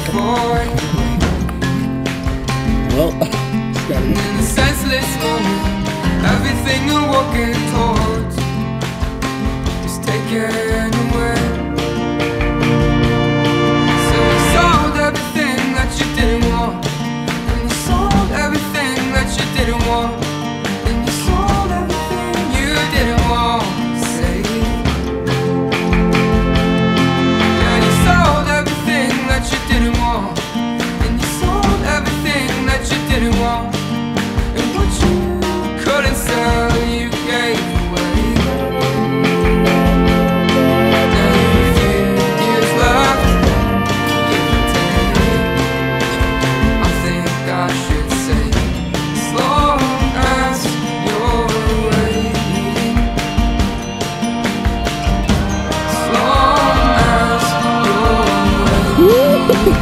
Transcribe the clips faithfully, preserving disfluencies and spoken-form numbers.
Well, in a senseless moment, everything you're walking towards is taken away. So you sold everything that you didn't want, and you sold everything that you didn't want, and you sold everything you didn't want. Say, yeah, you sold everything that you didn't want, and you sold everything that you didn't want. And what you couldn't sell, you gave away. Now you've a few years left, give and take. I think I should say, as long as you're waiting, as long as you're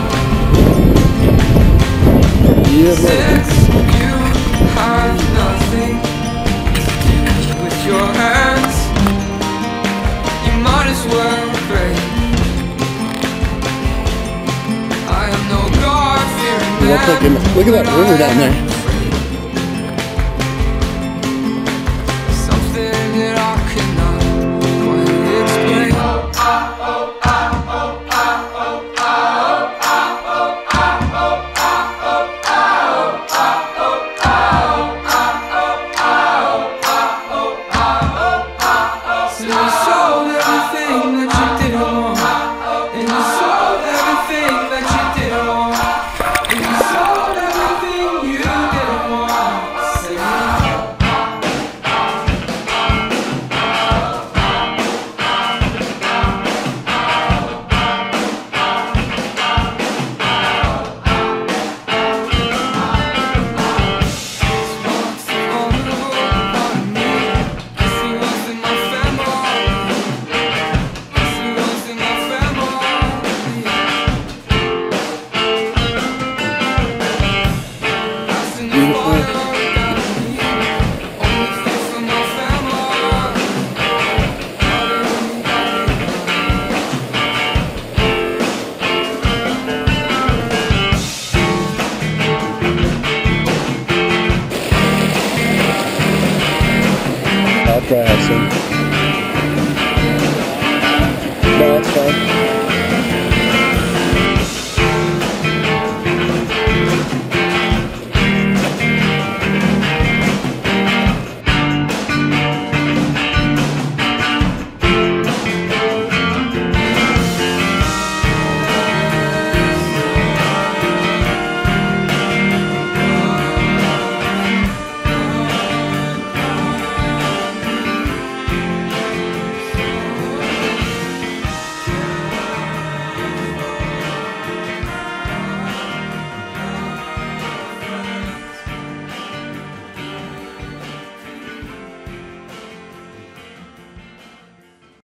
waiting. yeah, Since you have nothing to do with your hands, you might as well pray. I am no God-fearing look, man. look at that river down there.